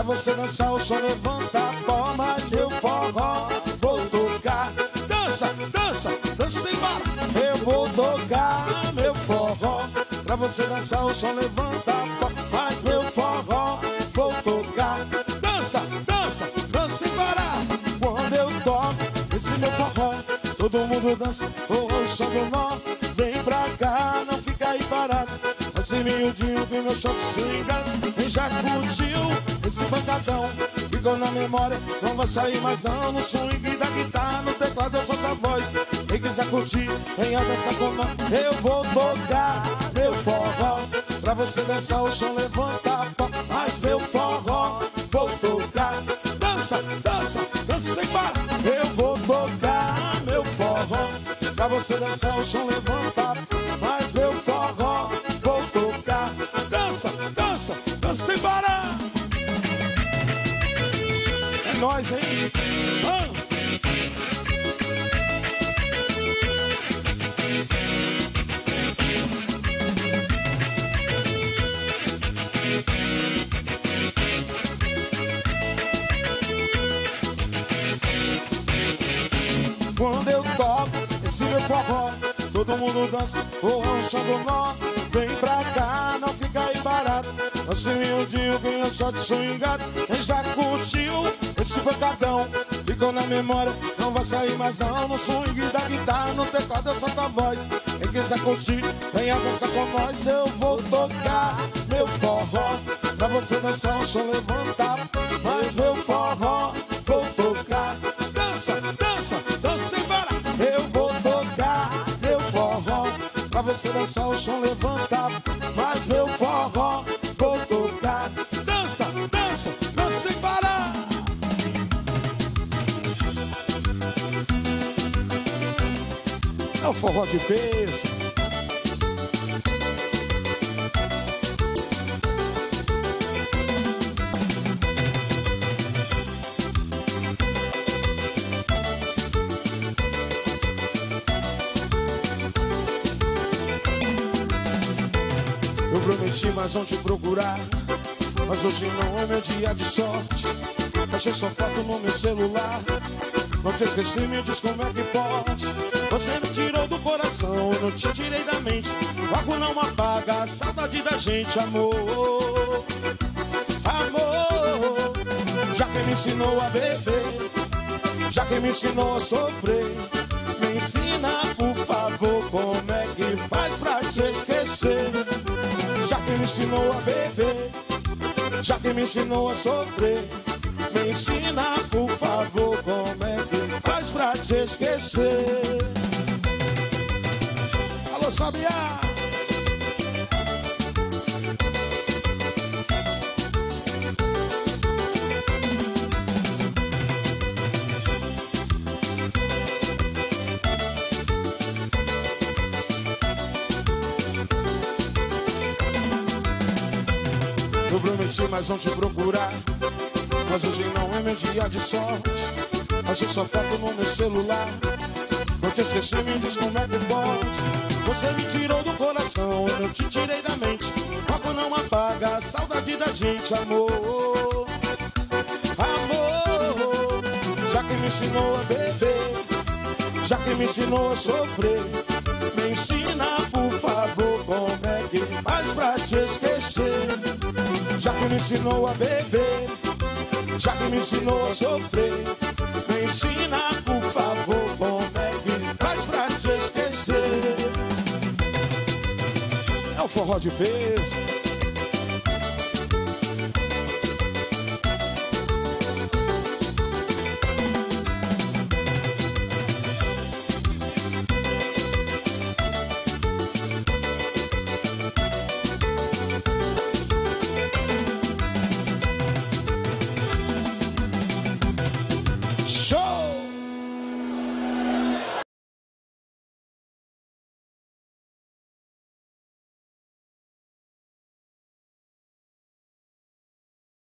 você dançar o som, levanta a palma, meu forró, vou tocar. Dança, dança, dança sem parar. Eu vou tocar meu forró. Pra você dançar o som, levanta a palma, meu forró, vou tocar. Dança, dança, dança sem parar. Quando eu toco esse meu forró, todo mundo dança, o som do nó. Vem pra cá, não fica aí parado. Assim miudinho que meu shot swinga. Quem já curtiu esse pancadão ficou na memória, não vai sair mais não. No swing da guitarra, no teclado eu solto a voz. Quem quiser curtir, venha dançar com nós. Eu vou tocar meu forró. Pra você dançar o som, levanta a palma, mas meu forró, vou tocar. Dança, dança, dança sem parar. Eu vou tocar meu forró. Pra você dançar o som, levanta a palma, mas meu forró, vou tocar. Dança, dança, dança sem parar. É nóis, hein? Quando eu toco esse meu forró, todo mundo dança, o som do nó. Vem pra cá, não fica aí parado. Assim miudinho que eu só te swingado. Quem já curtiu esse pancadão ficou na memória, não vai sair mais não. No swing da guitarra, no teclado eu solto a voz. Quem quiser curtir, venha dançar com nós. Eu vou tocar meu forró. Pra você dançar o som, levanta, mas meu forró, vou tocar. Dança, dança, dança sem parar. Eu vou tocar meu forró. Pra você dançar o som, levanta, mas meu forró, vou tocar. Dança, dança, dança sem parar. É o forró de peso. Eu prometi, mas não te procurar. Mas hoje não é meu dia de sorte. Achei sua foto no meu celular. Não te esqueci, me diz como é que pode. Você me tirou do coração, eu não te tirei da mente. Logo não apaga a saudade da gente, amor. Amor, já que me ensinou a beber, já que me ensinou a sofrer, me ensina, por favor, como é que faz pra te esquecer. Já que me ensinou a beber, já que me ensinou a sofrer, me ensina, por favor, como é que faz pra te esquecer. Alô, Sabiá! Eu prometi, mas não te procurar. Mas hoje não é meu dia de sorte. Achei sua foto no meu celular. Não te esqueci, me diz como é que pode. Você me tirou do coração, eu não te tirei da mente. Logo não apaga a saudade da gente, amor. Amor, já que me ensinou a beber, já que me ensinou a sofrer, me ensina, por favor, como é que faz pra te esquecer. Já que me ensinou a beber, já que me ensinou a sofrer, me ensina, por favor, como é que faz pra te esquecer. É o forró de peso.